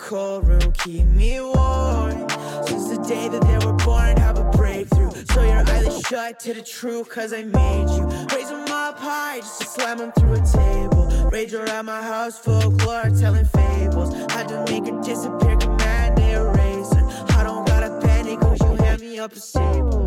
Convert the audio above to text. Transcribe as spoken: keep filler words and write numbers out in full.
cold room, keep me warm. Since the day that they were born, have a breakthrough. So your eyelids shut to the truth, cause I made you. Raise them up high, just to slam them through a table. Rage around my house, folklore, telling fables. Had to make her disappear, command the eraser. I don't gotta panic, cause you hand me up a staple.